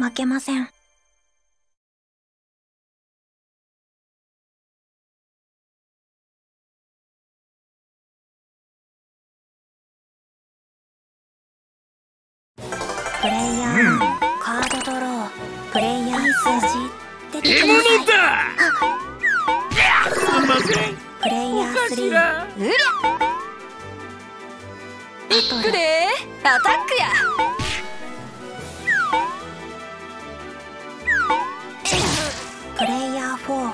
負けません。プレイヤーカードドロー、プレイヤー数字出てください。 すんません。 プレイヤー3、 うらいくでアタックや。 プレイヤー4、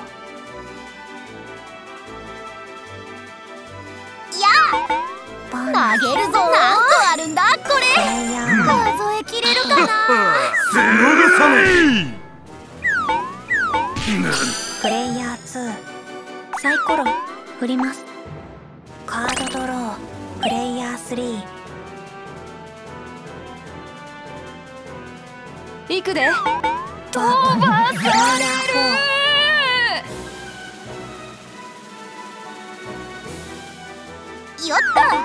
投げるぞ。何個あるんだこれ。 プレイヤー数えきれるかな。 すぐさめ。 プレイヤー2、サイコロ振ります。カードドロー、プレイヤー3、 いくで飛ばされる。 よっ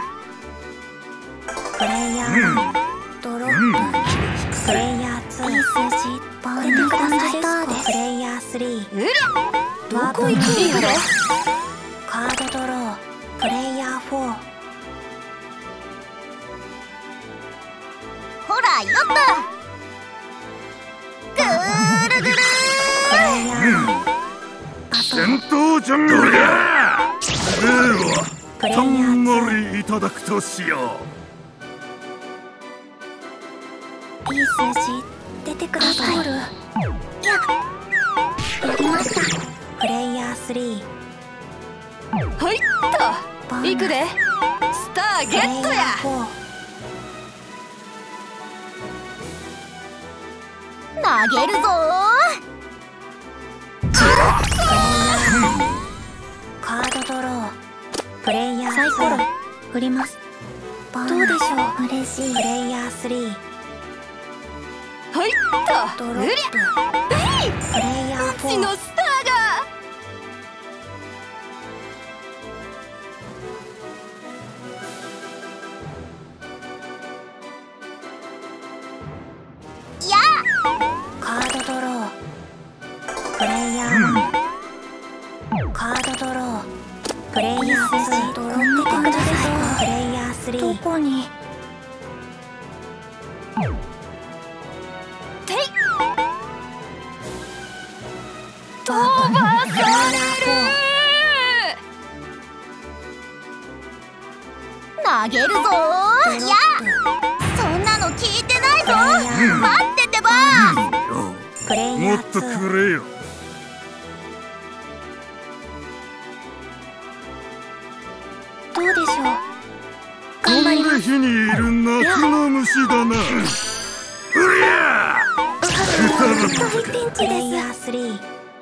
プレイヤードロップ、プレイヤー2、いい数字出てください。プレイヤー3、 どこ行くんやろ。 カードドロー、プレイヤー4、 ほらよっぐーるぐるプレイヤー戦闘準備だ。ではプレイヤたんーまりいただくとしよ 2、いい数字出てください。やりました。プレイヤー3、 はいっといくでスターゲットや。 投げるぞ。 カードドロー、プレイヤーサイコロ振ります。どうでしょう。嬉しい。プレイヤー3、 はいっとドロップ、プレイヤー4、 うちのスターが。 カードドロー、プレイヤーカードドロー、プレイヤー2、ドロップてください。プレイヤー3、どこに飛ばされる。 投げるぞ。いやそんなの聞いてないぞ。待っててば。 プレイヤーう。もっと 2、 くれよ。 どうでしょう。 こ頑張ります。 の日にいる夏の虫だな。うりゃ大ピンチです。プレイヤー3、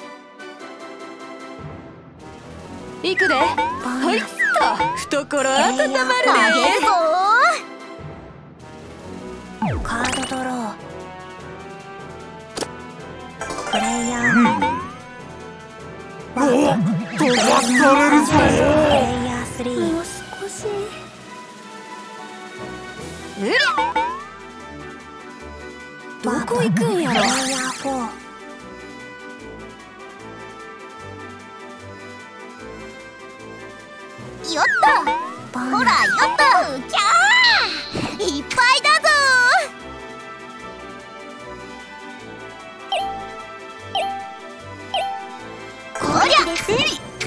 いくではいっと懐温まるで。 投げるぞ。 カードドロー、プレイヤーお飛ばされるぞ。 プレイヤー3、もう少し。 どこ行くんやろ。 プレイヤー4、 よっと。ほらよっと。キャーいっぱいだぞ。こりゃさ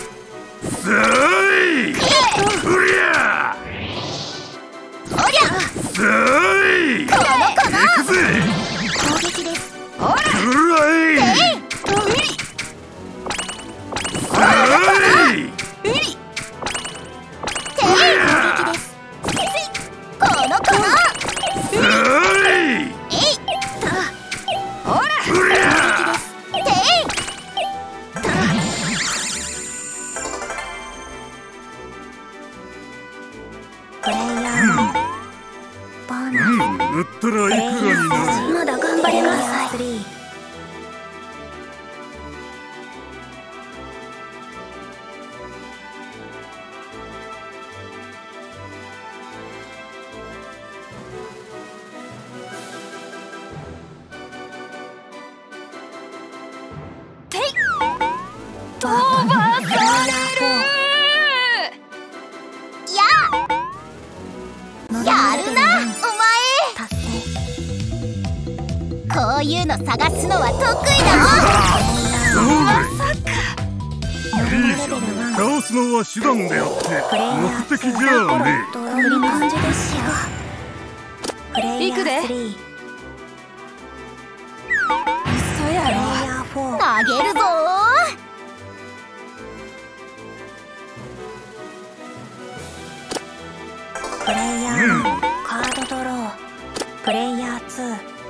い。うりゃこりゃさい。 この子の行くぜ。 攻撃です。 くらい。さい。 この子のさい。 ほらうりゃプレイヤーバーナー、 飛ばされる。 やるなお達成。 前。こういうの探すのは得意だいいじゃん。倒すのは手段であって目的じゃね振り感じですよ。プレイヤー3、 嘘やろ。 プレイヤー4、 投げるぞプレイヤー1、カードドロー。プレイヤー2、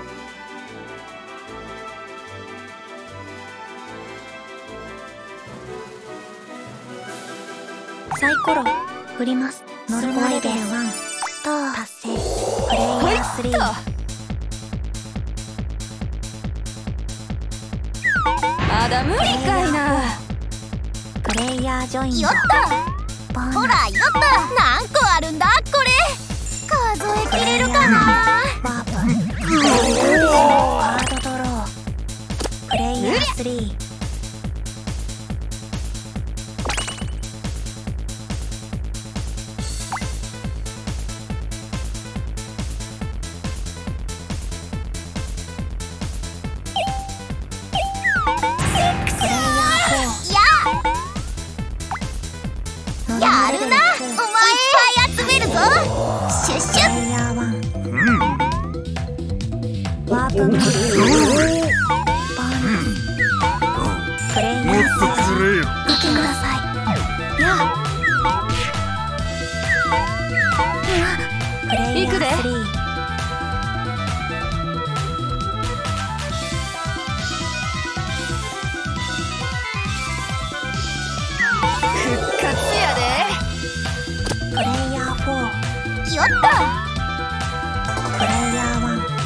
サイコロ振ります。ノルマレベル1スター達成。プレイヤー3、 まだ無理かいな。 プレイヤージョインド。 よったボーナスほらよった何個あるんだこれ数えきれるかなワープ。カードドロー。プレイヤー3、 やるなお前いっぱい集めるぞシュッシュップレイヤー1、ワープマン。ボーナス。プレイヤーえ。もっとくれよ。 見てください。やプレイヤー行くで 3、 復活やで。 プレイヤー4、 よったプレイヤー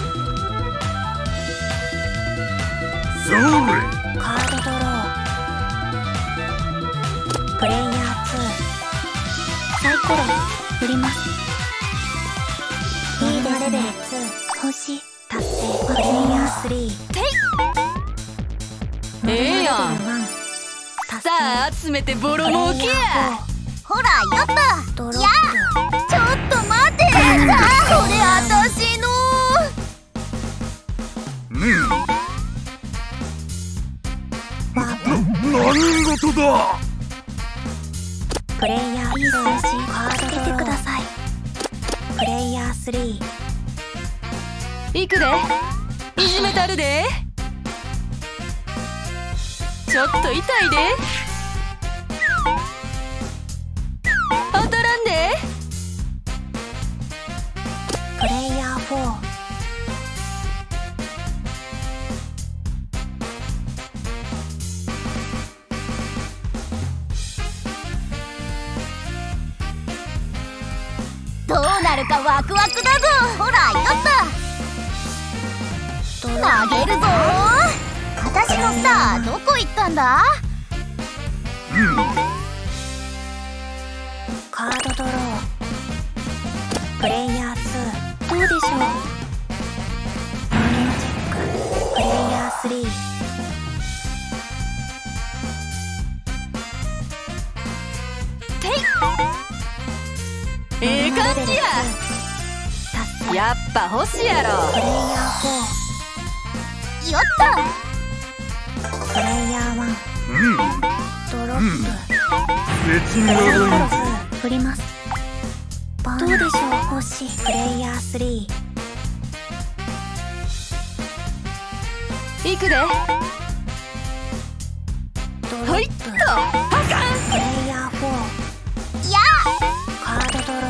それ。 1、カードドロー。プレイヤー2、サイコロ振ります。いいですね。レベル2、星達成。プレイヤー3、 ええやん。 達さあ集めてボロ儲けや。 ほらよったドロップ。 やちょっと待てさあこれ私のワープ。 何事だ。 プレイヤー2、カードドロー。てください。プレイヤー3、 行くで。いじめたるで。ちょっと痛いで。当たらんで。 プレイヤー4、 どうなるかワクワクだぞほらよったドロ投げるぞ私のスターどこ行ったんだカードドロー。プレイヤー2、どうでしょう。マニアチェック。プレイヤー3、 ええ感じや。 達成。 やっぱ星やろ。 プレイヤーよった 4、プレイヤー1、ドロップ。 別にならん。 振ります。どうでしょう。星。プレイヤー3、 行くで。 ドロほいっップ。 と。あかん。 プレイヤー4、 やカードドロー。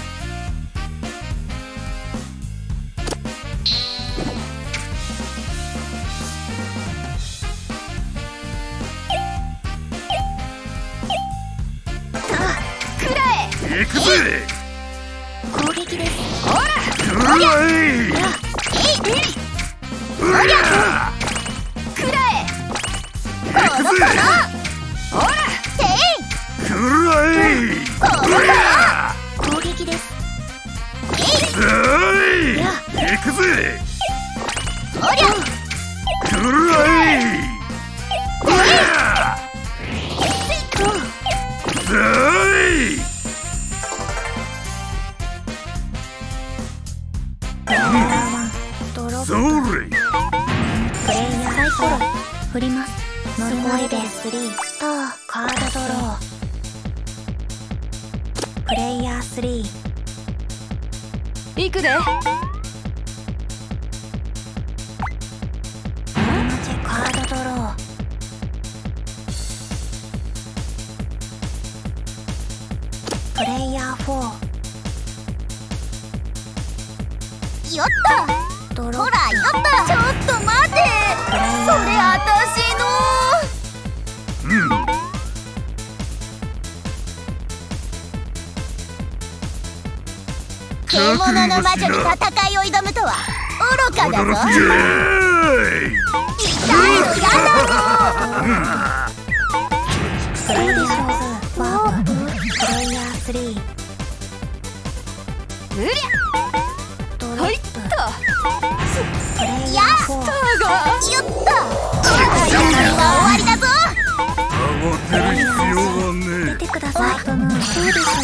行くぜ。 攻撃です。 ほら。 うわい。うわくらえ。 行くぜ。 ほら。 くらい。 攻撃です。 おい。行くぜ。くらい。 振ります。ノルマイで3スターカードドロー。プレイヤー3 行くで。 カードドロー。プレイヤー4 よっとドロー。 ほらよっとちょっと待て、それあたしの獣の魔女に戦いを挑むとは愚かだぞ。痛いのやだぞ。 プレイヤー2ワープ。プレイヤー3 うりゃドロップ。 はいっと。 プレイヤー4 ターがよっと戦いが終わりだぞ。 慌てる必要はね出てください。ワープムーンどうでしょ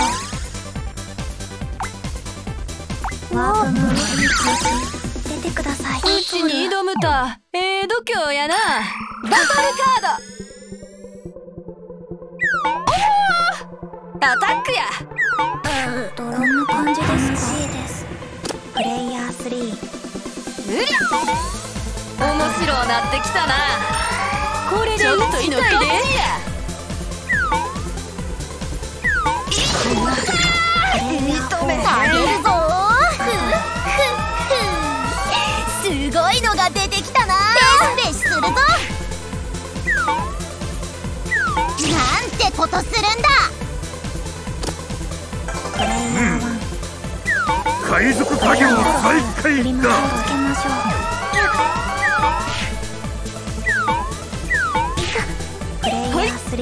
う。ワープムーン出てください。 うちに挑むた度胸やな。バトルカードアタックや。 どんな感じですか。プレイヤー3 うりゃ面白なってきたな。これでうちの勝ちや。認めあげるぞ。すごいのが出てきたな。ペシペシするぞ。なんてことするんだ。 プレイヤー1 海賊作業再開振り回しだ。 つけましょう。プレイヤー3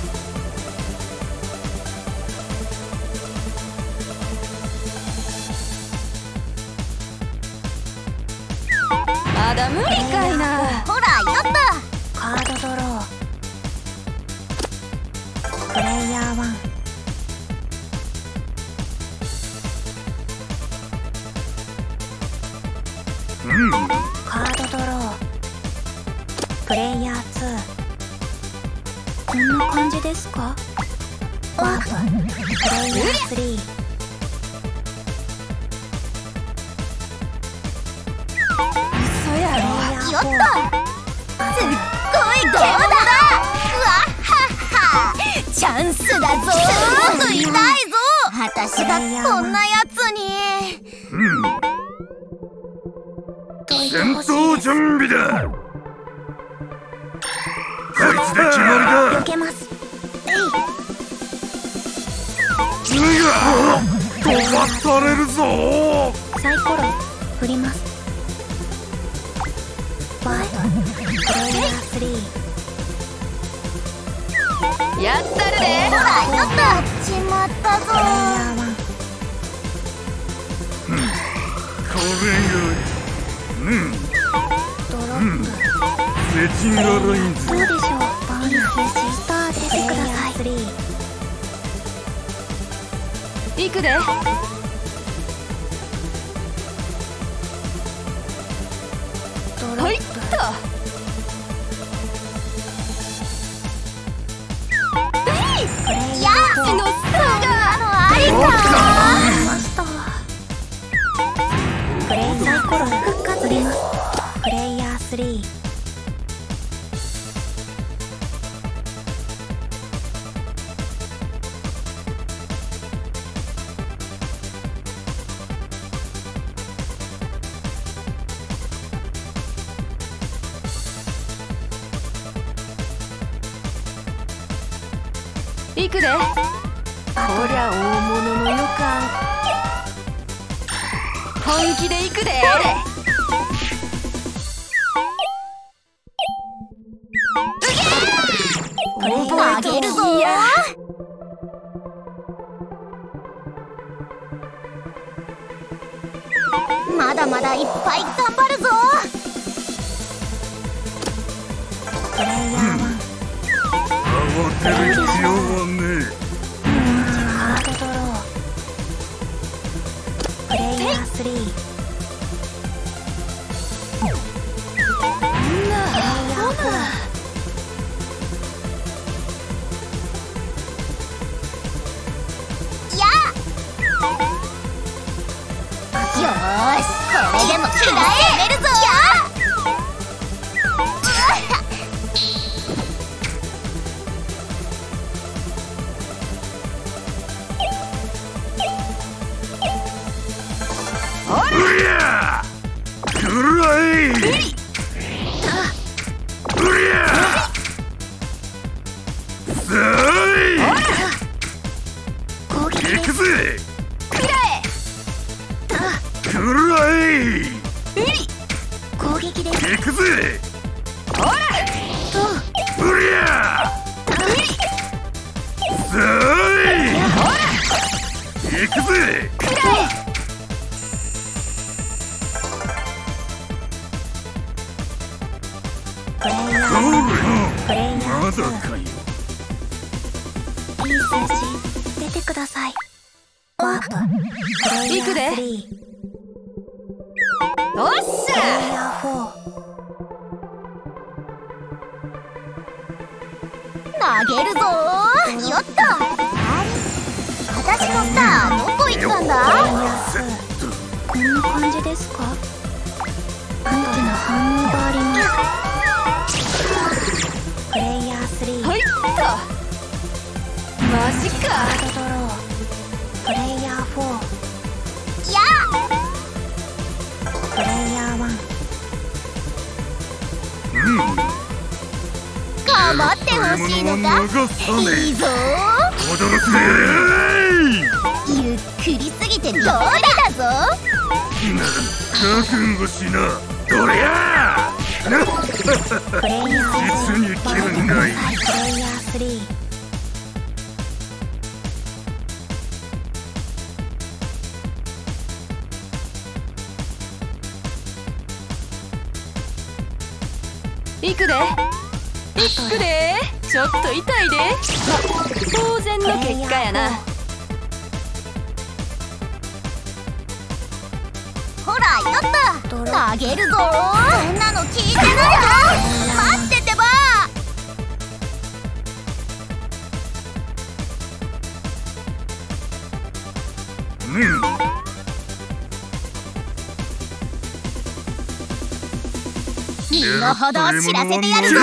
まだ無理かいな。 ほらよっとカードドロー。プレイヤー1カードドロー。プレイヤー2こんな感じですか。ワープ。プレイヤー3 嘘やろ。 よっとすっごいゲームだ。うわっはっはチャンスだぞ。すごく痛いぞ。私がこんなやつに。 戦闘準備だ。こいつで決まりだ。 避けます。 飛ばされるぞ。 サイコロ振ります。ワープ。プレイヤー3 やったるで。 ほらよっとしまったぞ。 プレイヤー1 これがドロップ。 セチンガラインズ。 どうでしょう。バーナースター出てください。 行くで。はいっと。 やっのスターがありか。 マスタープレイサイコロ復活です。プレイヤー3 行くで。こりゃ大物の予感。本気で行くで。 あげるぞ。まだまだいっぱい頑張るぞ。 プレイヤー1 慌てる必要はねカードドロー。プレイヤー3 なあほなぜ。 くらくらえ。 え。うり。 攻撃です。 行くぜ。 ほら。 うりゃ。 うり。 さあい。 ほら。 行くぜ。 くらえ。 プレイヤーそれ。 プレイヤーまだ 2。 かよ。 いい数字出てください。ワープ。プレイヤー行くで 3。 おっしプレイゃ。 ヤー4。 投げるぞー。よっと。私のスターどこ行ったんプレイだ。 ヤー2。こんな感じですか？アンテナ反応があります。プレイヤー3。 はいっと。マジカか。 ードドロー。プレイヤー4。 やプレイヤー1。 構ってほしいのか。 流さねえ。 いいぞ驚くぜ。 ー。ゆっくりすぎてどうだぞ。 覚悟しな。どりゃ。 プレイヤー実に気分がいい。 プレイヤー3。 行くで。行くで。ちょっと痛いで。ま、当然の結果やな。 ほらよっと。投げるぞー。そんなの聞いてないぞ。待っててば。身の程を知らせてやるぞ。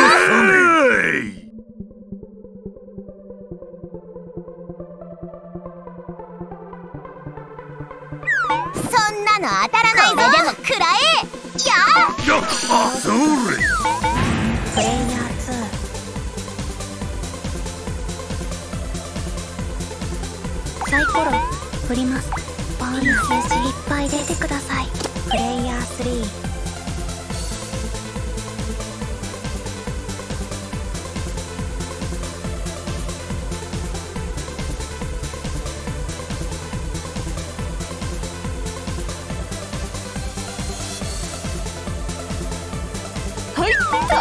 そんなの当たらないぞ。これでも食らえ。やよっ、あ、それ。 プレイヤー2。サイコロ振ります。いい数字いっぱい出てください。プレイヤー3。 はいっと。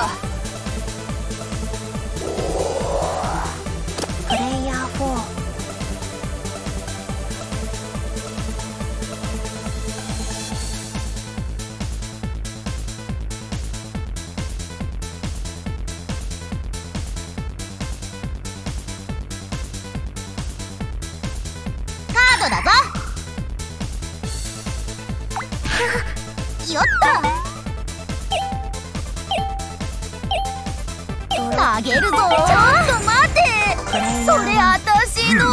プレイヤー4。 カードだぞ。よっと。投げるぞ。ちょっと待て。 プレイヤーそれあたしの。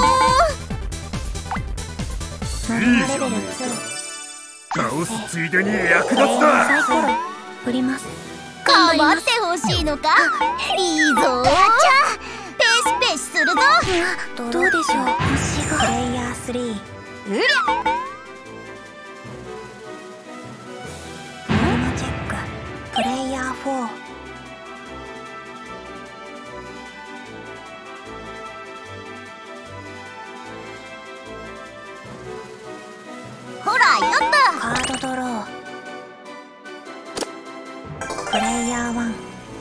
7レベル2。 倒すついでに役立つサイだ。 コロ振ります。 かまってほしいのか。いいぞー。ペシペシするぞ。 どうでしょう。星が。プレイヤー3。 うりゃ。 ノルマチェック。プレイヤー4。 ほらよっと。 カードドロー。プレイヤー1。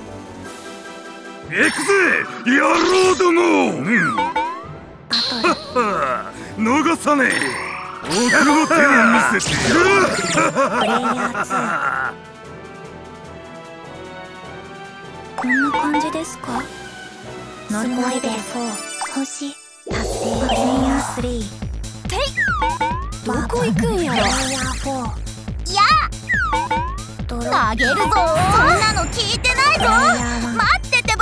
行くぜ、野郎ども。 バトル。 逃さねえ。奥の手を見せて。 プレイヤー2。こんな感じですか？ノルマレベル4。星達成。プレイヤー3。 てい。どこ行くんやろ。 プレイヤー4。 やドロ投ー。 げるぞ。そんなの聞いてないぞ。待っててば。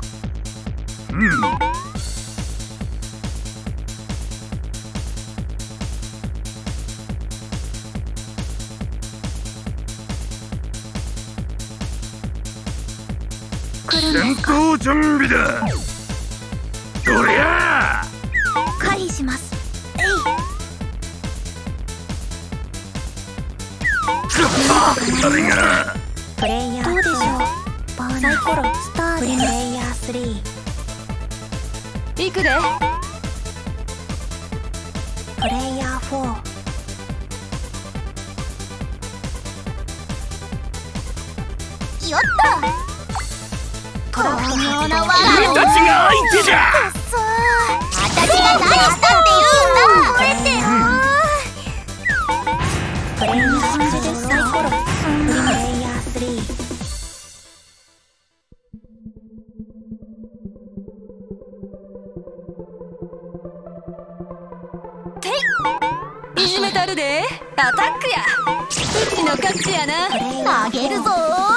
来るん戦ですか？ 闘準備だ。どりゃ。 狩りします。えい。 誰がプレイヤーどうでしょう。サイコロスターでプレイヤー3。 行くで。 プレイヤー4。 よっと巧妙な罠俺たちが相手じゃ。 そう、私が何したって言うんだ。これってプレイヤー3でサイコロプレイヤー3。 いじめたるで。アタックや。うちの勝ちやな。 投げるぞ。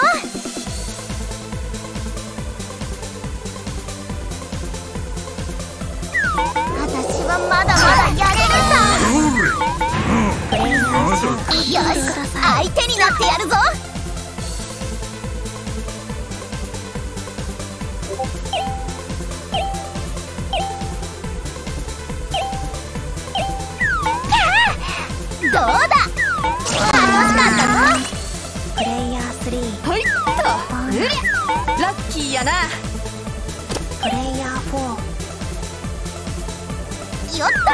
私はまだまだやれるさ。よし、相手になってやるぞ。どうだ、楽しかったぞ。 プレイヤー3。 ほいっと。うりゃラッキーやな。 プレイヤー4。 よっと、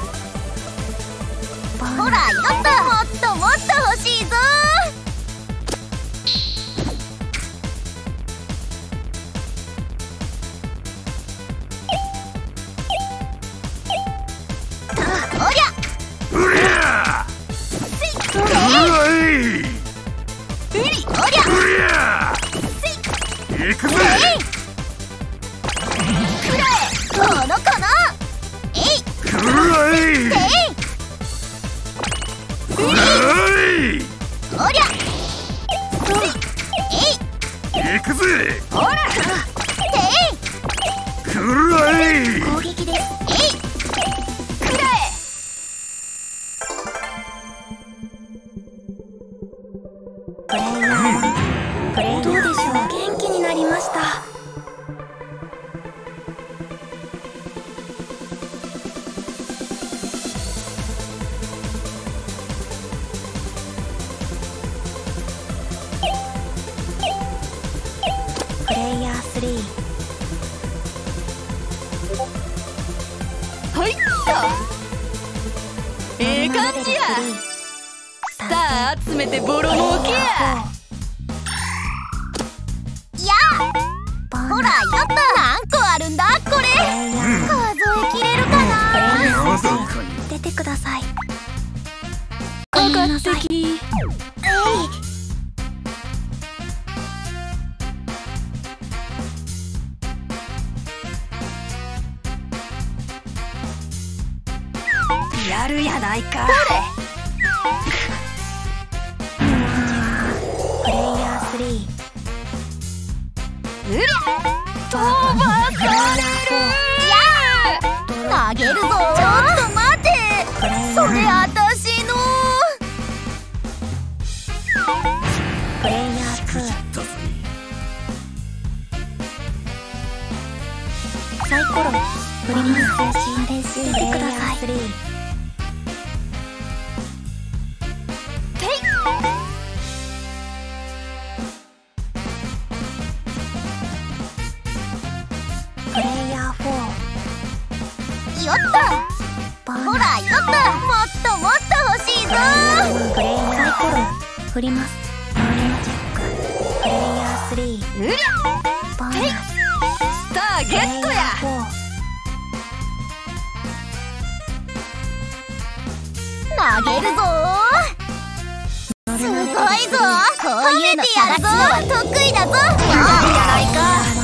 ほらよっと、もっともっと欲しいぞ。おりゃうりゃうらい。 おりゃうりゃ行くぜ。 このかな。えい、 くらい。 えい、 うらいおりゃえい、 行くぜ。 ほら。 えい、 くらい。 攻撃です。 えい、 くらえ。 プレイヤー1。プレイどうでしょう。元気になりました。プレイヤー3。 ほいっと。ええ感じや。さあ集めてボロ儲けや。 やあ、ほらよっと、何個あるんだこれ。数えきれるかな。 まさかに。 出てください。 かかってき。やるやないか。 プレイヤー3。 うりゃ飛ばされる。 投げるぞ。ちょっと待て、それ私の。 プレイヤー2。サイコロ振ります。出てください。プレイヤー4。 よっと、ほらよっと、もっともっと欲しいぞ。 プレイヤーサイコロ振ります。ノーマジック。プレイヤー3。 うりゃボーナス。 スターゲットや。 投げるぞ。すごいぞ。こういうの探すのは得意だぞ。いいじゃないか。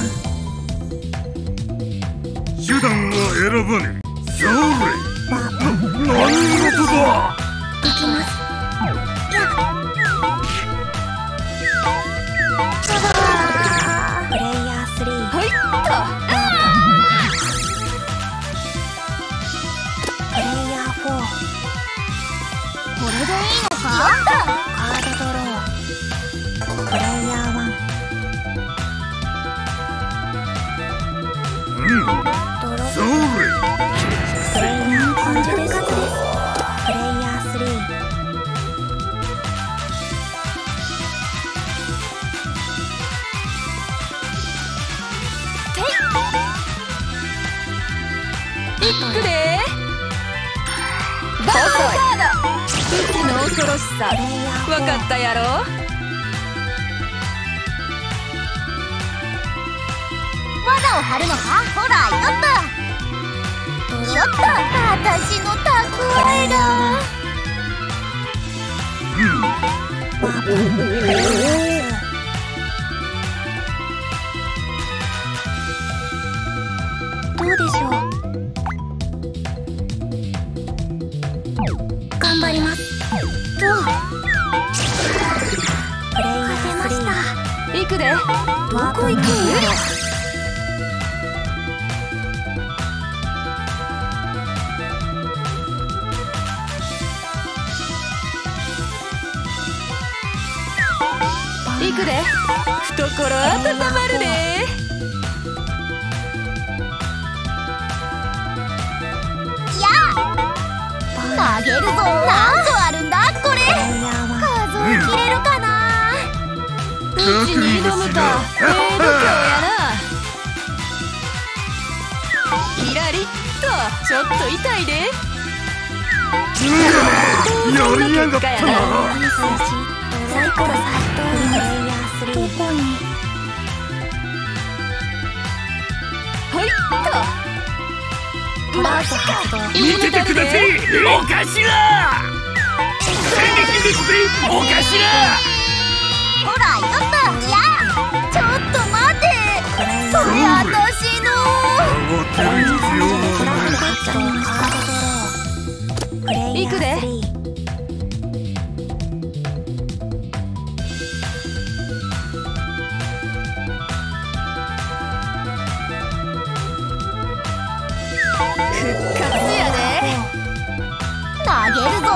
手段は選ばねえ。それ何事だ。 行きます。プレイヤー3。 ほいっと。 プレイヤー4。 これでいいのか。 カードドロー。プレイヤー1。ドロー。 それプレイヤー30です。プレイヤー3。 くでバトルカード。うちの恐ろしさわかったやろ。 罠を張るのか。ほらよった私の蓄えが。 どうでしょう。頑張ります。どうプレイヤー3 行くで。 どこ行くんやろ。 行くで。懐温まるで。 投げるぞ。何個あるんだこれ。数えきれるかな。 うちに挑むか。度胸やな。キラリッとちょっと痛いで。 やりやがったな。 サイコロプレイヤー3どこに。 はいっと。マジか。 見ててください、お頭。攻撃ですぜ、お頭。 ほらよった。いやちょっと待て。それ私の。 慌てる必要はない。 行くで。復活やで。 投げるぞ。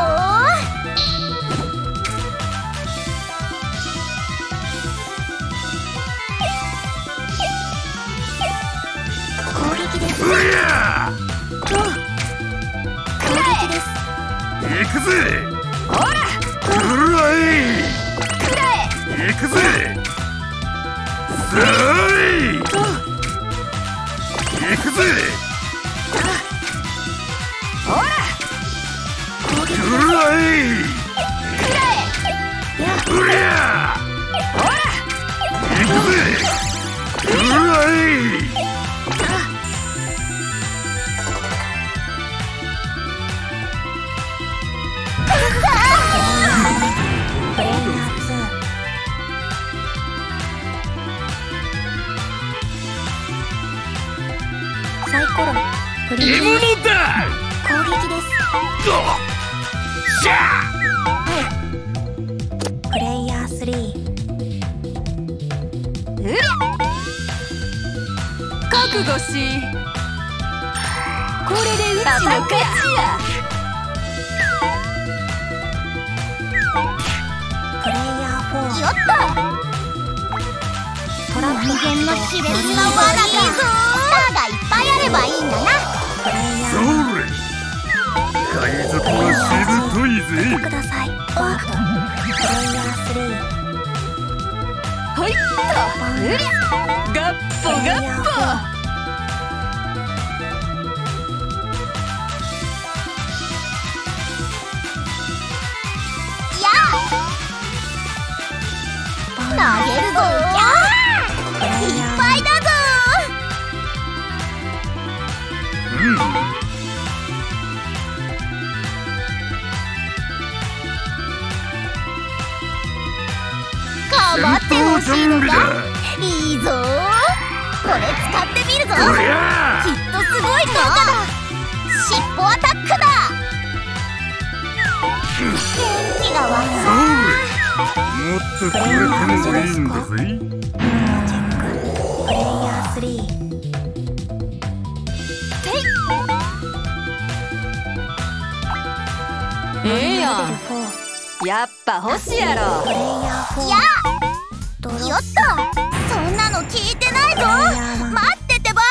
攻撃です。 うや攻撃です。 行くぜ。 ほらくらえ。行くぜ。さあ行くぜ。 ほらくらえ。うりゃほら行くぜ。くらえ。 プレイヤー2サイコロプレイヤー獲物だ。 攻撃です。 しゃプレイヤー3 うりゃ覚悟し。これでうちの勝ちや。 プレイヤー4 よったトラップ人間の熾烈な罠がいっぱいあればいいんだな。 プレイヤそーれ海賊はしぶといぜ。 ください。ワーププレイヤーほいっとうりゃガッポガッポ。 投げるぞ。いっぱいだぞ。かまってほしいのか。いいぞ。これ使ってみるぞ。きっとすごい効果だ。尻尾アタックだ。元気が湧くな。 もっとくれてもいいんだぜ。 チェックプレイヤー3 ええやん。やっぱ欲しいやろ。 プレイヤー4 やよっと。そんなの聞いてないぞ。待っててば。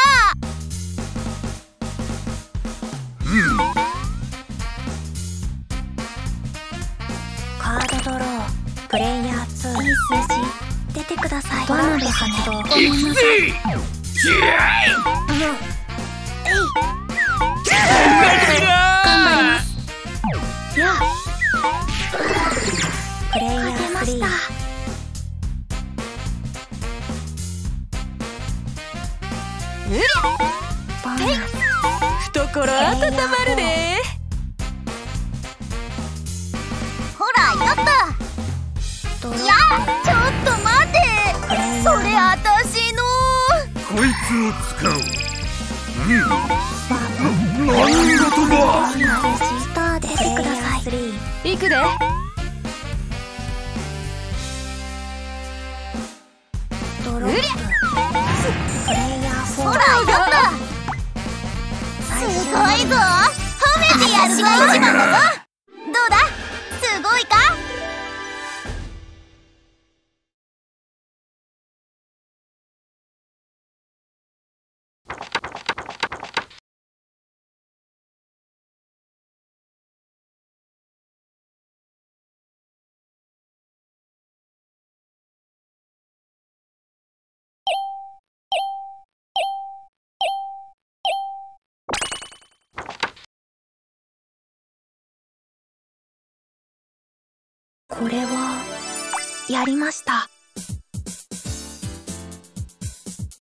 カードドロープレイヤー2いい数字出てください。罠で発動。ごめんなさい。 やあプレイヤー3ボーナス懐温まるで。 ほらやった。 ドロいやちょっと待て、それあたしの。 こいつを使う。何事だ。 スター出てください。 行くで。 ドロッププレイヤー4 ほらやった。すごいぞ、褒めてやるが一番だぞ。どうだ、すごいか。 これはやりました。